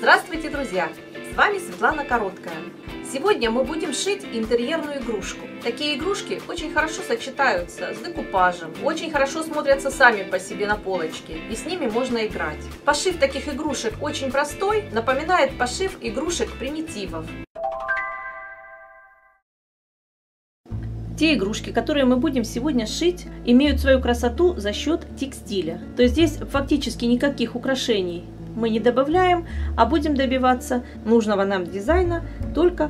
Здравствуйте, друзья! С вами Светлана Короткая. Сегодня мы будем шить интерьерную игрушку. Такие игрушки очень хорошо сочетаются с декупажем, очень хорошо смотрятся сами по себе на полочке, и с ними можно играть. Пошив таких игрушек очень простой, напоминает пошив игрушек примитивов. Те игрушки, которые мы будем сегодня шить, имеют свою красоту за счет текстиля. То есть здесь фактически никаких украшений мы не добавляем, а будем добиваться нужного нам дизайна только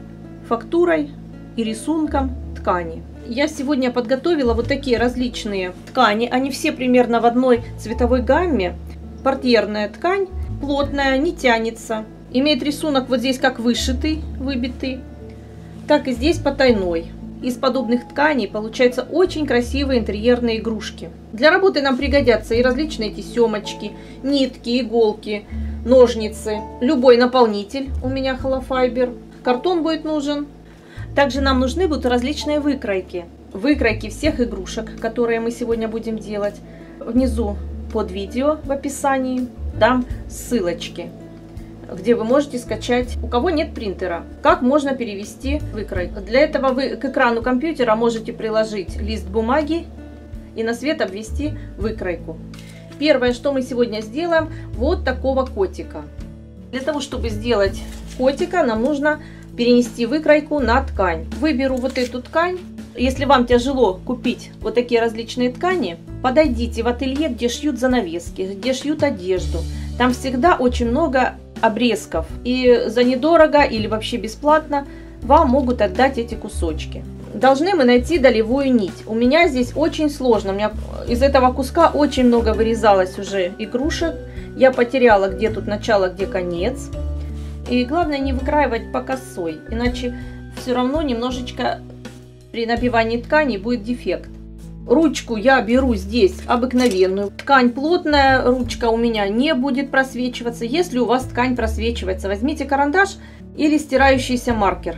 фактурой и рисунком ткани. Я сегодня подготовила вот такие различные ткани. Они все примерно в одной цветовой гамме. Портьерная ткань, плотная, не тянется. Имеет рисунок вот здесь как вышитый, выбитый, так и здесь потайной. Из подобных тканей получаются очень красивые интерьерные игрушки. Для работы нам пригодятся и различные тесемочки, нитки, иголки, ножницы, любой наполнитель, у меня холофайбер, картон будет нужен. Также нам нужны будут различные выкройки. Выкройки всех игрушек, которые мы сегодня будем делать. Внизу под видео в описании дам ссылочки, где вы можете скачать, у кого нет принтера, как можно перевести выкройку. Для этого вы к экрану компьютера можете приложить лист бумаги и на свет обвести выкройку. Первое, что мы сегодня сделаем, вот такого котика. Для того, чтобы сделать котика, нам нужно перенести выкройку на ткань. Выберу вот эту ткань. Если вам тяжело купить вот такие различные ткани, подойдите в ателье, где шьют занавески, где шьют одежду. Там всегда очень много обрезков, и за недорого или вообще бесплатно вам могут отдать эти кусочки. Должны мы найти долевую нить. У меня здесь очень сложно, у меня из этого куска очень много вырезалось уже игрушек. Я потеряла, где тут начало, где конец. И главное не выкраивать по косой, иначе все равно немножечко при набивании ткани будет дефект. Ручку я беру здесь обыкновенную. Ткань плотная, ручка у меня не будет просвечиваться. Если у вас ткань просвечивается, возьмите карандаш или стирающийся маркер.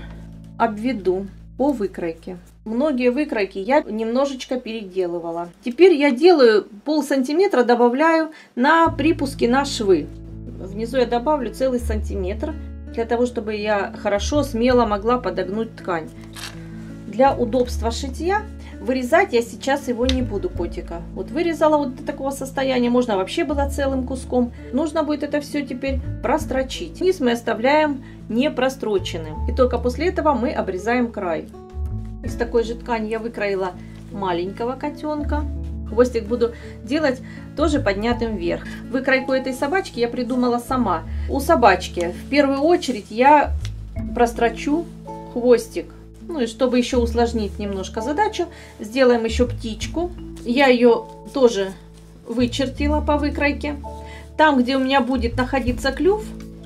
Обведу по выкройке. Многие выкройки я немножечко переделывала. Теперь я делаю полсантиметра, добавляю на припуски на швы. Внизу я добавлю целый сантиметр, для того, чтобы я хорошо, смело могла подогнуть ткань. Для удобства шитья вырезать я сейчас его не буду, котика. Вот вырезала вот до такого состояния, можно вообще было целым куском. Нужно будет это все теперь прострочить. Низ мы оставляем не простроченным. И только после этого мы обрезаем край. Из такой же ткани я выкроила маленького котенка. Хвостик буду делать тоже поднятым вверх. Выкройку этой собачки я придумала сама. У собачки в первую очередь я прострочу хвостик. Ну и чтобы еще усложнить немножко задачу, сделаем еще птичку. Я ее тоже вычертила по выкройке. Там, где у меня будет находиться клюв,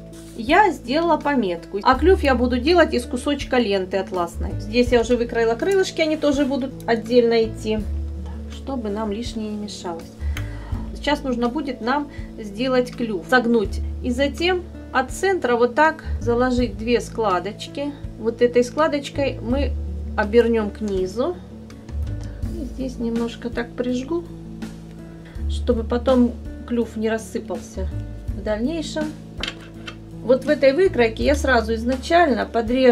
я сделала пометку. А клюв я буду делать из кусочка ленты атласной. Здесь я уже выкроила крылышки, они тоже будут отдельно идти, чтобы нам лишнее не мешалось. Сейчас нужно будет нам сделать клюв. Согнуть и затем от центра вот так заложить две складочки. Вот этой складочкой мы обернем к низу. И здесь немножко так прижгу, чтобы потом клюв не рассыпался в дальнейшем. Вот в этой выкройке я сразу изначально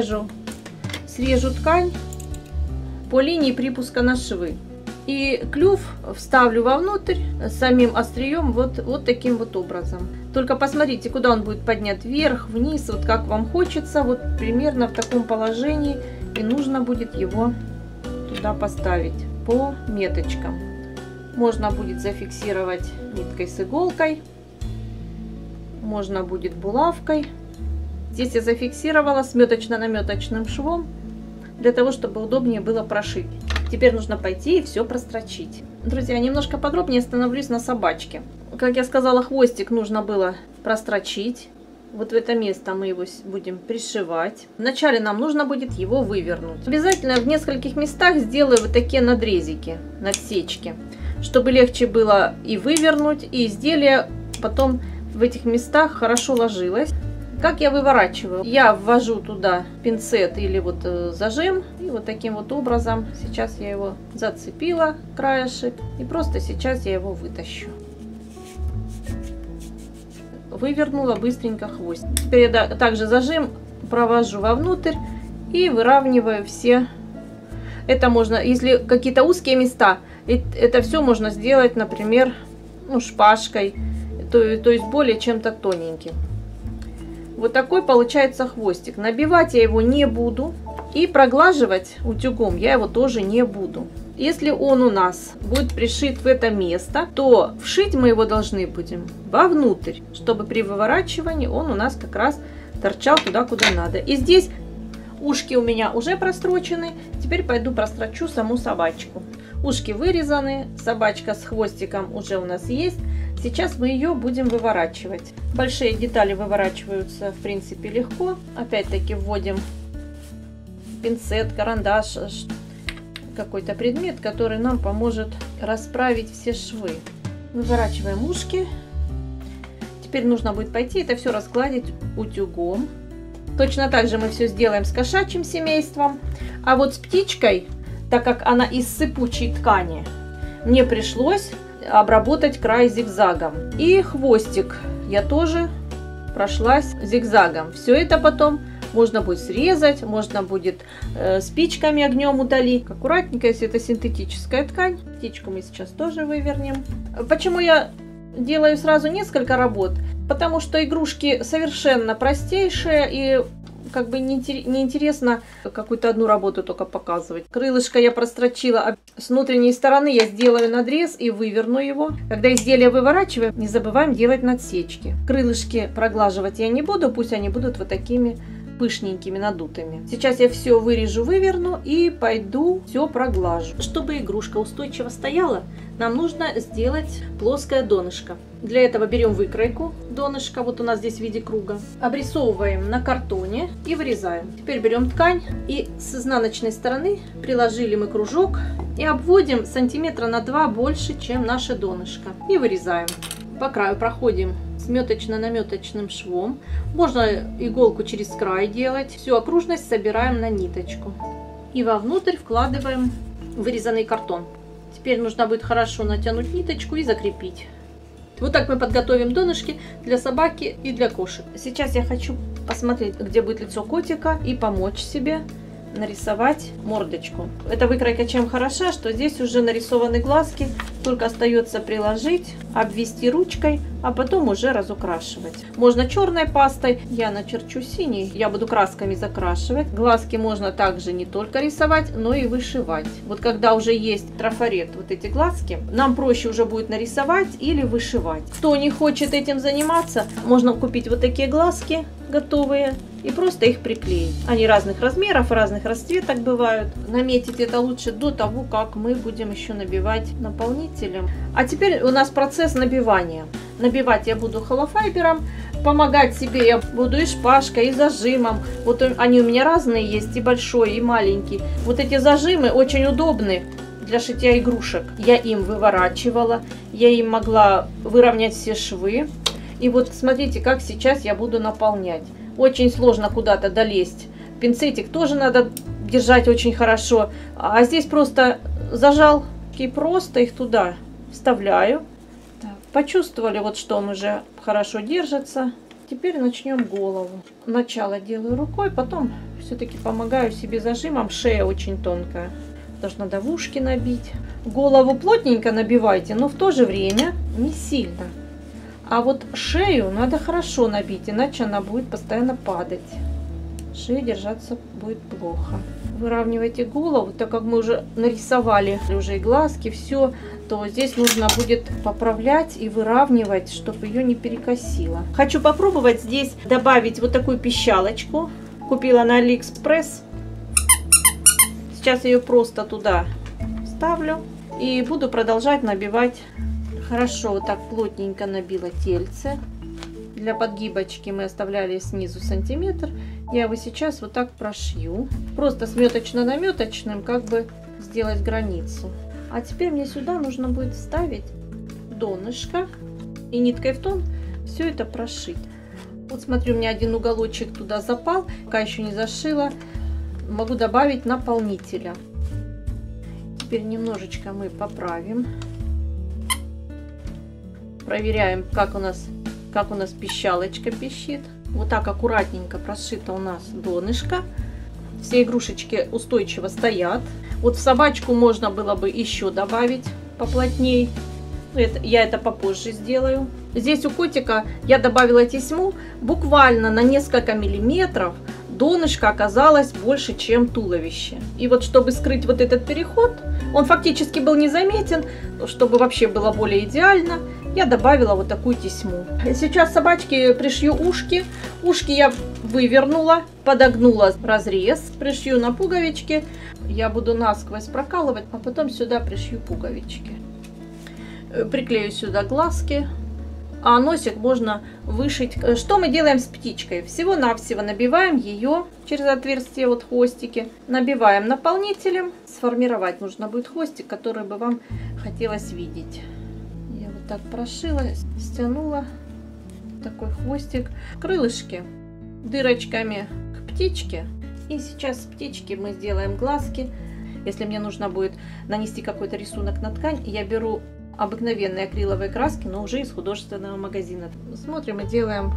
срежу ткань по линии припуска на швы. И клюв вставлю вовнутрь самим острием вот таким вот образом. Только посмотрите, куда он будет поднят, вверх, вниз, вот как вам хочется. Вот примерно в таком положении и нужно будет его туда поставить по меточкам. Можно будет зафиксировать ниткой с иголкой, можно будет булавкой. Здесь я зафиксировала с меточно-наметочным швом, для того, чтобы удобнее было прошить. Теперь нужно пойти и все прострочить. Друзья, немножко подробнее остановлюсь на собачке. Как я сказала, хвостик нужно было прострочить. Вот в это место мы его будем пришивать. Вначале нам нужно будет его вывернуть. Обязательно в нескольких местах сделаю вот такие надрезики, надсечки, чтобы легче было и вывернуть, и изделие потом в этих местах хорошо ложилось. Как я выворачиваю? Я ввожу туда пинцет или вот зажим. И вот таким вот образом сейчас я его зацепила, краешек. И просто сейчас я его вытащу. вывернула быстренько хвост. Теперь я также зажим провожу вовнутрь и выравниваю все. Это можно, если какие-то узкие места, это все можно сделать, например, ну, шпажкой, то есть более чем-то тоненьким. Вот такой получается хвостик. Набивать я его не буду. И проглаживать утюгом я его тоже не буду. Если он у нас будет пришит в это место, то вшить мы его должны будем вовнутрь, чтобы при выворачивании он у нас как раз торчал туда, куда надо. И здесь ушки у меня уже прострочены. Теперь пойду прострочу саму собачку. Ушки вырезаны, собачка с хвостиком уже у нас есть. Сейчас мы ее будем выворачивать. Большие детали выворачиваются, в принципе, легко. Опять-таки вводим пинцет, карандаш, какой-то предмет, который нам поможет расправить все швы. Выворачиваем ушки. Теперь нужно будет пойти это все разгладить утюгом. Точно так же мы все сделаем с кошачьим семейством. А вот с птичкой, так как она из сыпучей ткани, мне пришлось обработать край зигзагом. И хвостик я тоже прошлась зигзагом. Все это потом можно будет срезать, можно будет спичками огнем удалить. Аккуратненько, если это синтетическая ткань. Птичку мы сейчас тоже вывернем. Почему я делаю сразу несколько работ? Потому что игрушки совершенно простейшие и как бы неинтересно какую-то одну работу только показывать. Крылышко я прострочила, а с внутренней стороны я сделаю надрез и выверну его. Когда изделие выворачиваем, не забываем делать надсечки. Крылышки проглаживать я не буду, пусть они будут вот такими пышненькими, надутыми. Сейчас я все вырежу, выверну и пойду все проглажу. Чтобы игрушка устойчиво стояла, нам нужно сделать плоское донышко. Для этого берем выкройку донышка, вот у нас здесь в виде круга, обрисовываем на картоне и вырезаем. Теперь берем ткань и с изнаночной стороны приложили мы кружок и обводим сантиметра на 2 больше, чем наше донышко, и вырезаем. По краю проходим сметочно-наметочным швом. Можно иголку через край делать. Всю окружность собираем на ниточку. И вовнутрь вкладываем вырезанный картон. Теперь нужно будет хорошо натянуть ниточку и закрепить. Вот так мы подготовим донышки для собаки и для кошек. Сейчас я хочу посмотреть, где будет лицо котика, и помочь себе нарисовать мордочку. Эта выкройка чем хороша, что здесь уже нарисованы глазки, только остается приложить, обвести ручкой, а потом уже разукрашивать. Можно черной пастой, я начерчу синий, я буду красками закрашивать. Глазки можно также не только рисовать, но и вышивать. Вот когда уже есть трафарет, вот эти глазки, нам проще уже будет нарисовать или вышивать. Кто не хочет этим заниматься, можно купить вот такие глазки готовые и просто их приклеить. Они разных размеров, разных расцветок бывают. Наметить это лучше до того, как мы будем еще набивать наполнителем. А теперь у нас процесс набивания. Набивать я буду холофайбером, помогать себе я буду и шпажкой, и зажимом. Вот они у меня разные есть, и большой, и маленький. Вот эти зажимы очень удобны для шитья игрушек. Я им выворачивала, я им могла выровнять все швы. И вот смотрите, как сейчас я буду наполнять. Очень сложно куда-то долезть. Пинцетик тоже надо держать очень хорошо. А здесь просто зажал и просто их туда вставляю. Так, почувствовали, вот что он уже хорошо держится. Теперь начнем голову. Начало делаю рукой, потом все-таки помогаю себе зажимом. Шея очень тонкая. Даже надо в ушки набить. Голову плотненько набивайте, но в то же время не сильно. А вот шею надо хорошо набить, иначе она будет постоянно падать. Шея держаться будет плохо. Выравнивайте голову, так как мы уже нарисовали уже и глазки, все, то здесь нужно будет поправлять и выравнивать, чтобы ее не перекосило. Хочу попробовать здесь добавить вот такую пищалочку. Купила на Алиэкспресс. Сейчас ее просто туда ставлю и буду продолжать набивать. Хорошо, вот так плотненько набила тельце. Для подгибочки мы оставляли снизу сантиметр. Я его сейчас вот так прошью. Просто сметочно-наметочным как бы сделать границу. А теперь мне сюда нужно будет вставить донышко и ниткой в тон все это прошить. Вот смотрю, у меня один уголочек туда запал, пока еще не зашила. Могу добавить наполнителя. Теперь немножечко мы поправим. Проверяем, как у нас как у нас пищалочка пищит. Вот так аккуратненько прошито у нас донышко. Все игрушечки устойчиво стоят. Вот в собачку можно было бы еще добавить поплотней. Я это попозже сделаю. Здесь у котика я добавила тесьму. Буквально на несколько миллиметров донышко оказалось больше, чем туловище. И вот чтобы скрыть вот этот переход, он фактически был незаметен, чтобы вообще было более идеально, я добавила вот такую тесьму. Сейчас собачке пришью ушки. Ушки я вывернула, подогнула разрез, пришью на пуговички. Я буду насквозь прокалывать, а потом сюда пришью пуговички. Приклею сюда глазки, а носик можно вышить. Что мы делаем с птичкой? Всего-навсего набиваем ее через отверстие, вот хвостики. Набиваем наполнителем. Сформировать нужно будет хвостик, который бы вам хотелось видеть. Я вот так прошила, стянула такой хвостик. Крылышки дырочками к птичке. И сейчас с птички мы сделаем глазки. Если мне нужно будет нанести какой-то рисунок на ткань, я беру обыкновенные акриловые краски, но уже из художественного магазина. Смотрим и делаем.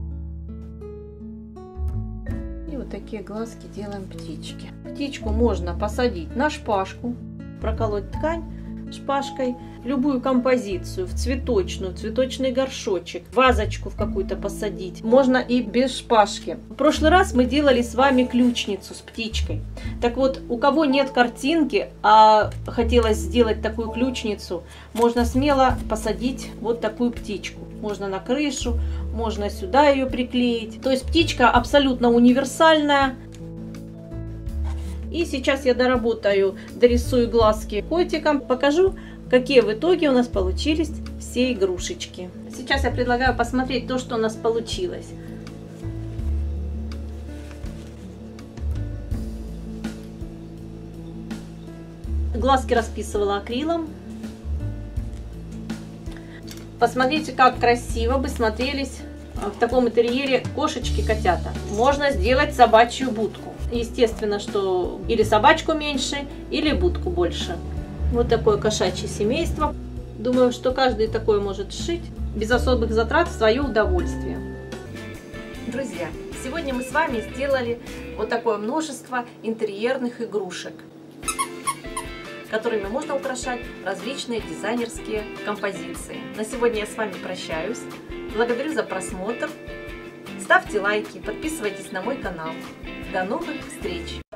И вот такие глазки делаем птичке. Птичку можно посадить на шпажку, проколоть ткань шпажкой, любую композицию, в цветочную, в цветочный горшочек, вазочку в какую-то посадить. Можно и без шпажки. В прошлый раз мы делали с вами ключницу с птичкой. Так вот, у кого нет картинки, а хотелось сделать такую ключницу, можно смело посадить вот такую птичку. Можно на крышу, можно сюда ее приклеить. То есть птичка абсолютно универсальная. И сейчас я доработаю, дорисую глазки котиком, покажу, какие в итоге у нас получились все игрушечки. Сейчас я предлагаю посмотреть то, что у нас получилось. Глазки расписывала акрилом. Посмотрите, как красиво бы смотрелись в таком интерьере кошечки-котята. Можно сделать собачью будку. Естественно, что или собачку меньше, или будку больше. Вот такое кошачье семейство. Думаю, что каждый такое может сшить без особых затрат в свое удовольствие. Друзья, сегодня мы с вами сделали вот такое множество интерьерных игрушек, которыми можно украшать различные дизайнерские композиции. На сегодня я с вами прощаюсь. Благодарю за просмотр. Ставьте лайки, подписывайтесь на мой канал. До новых встреч!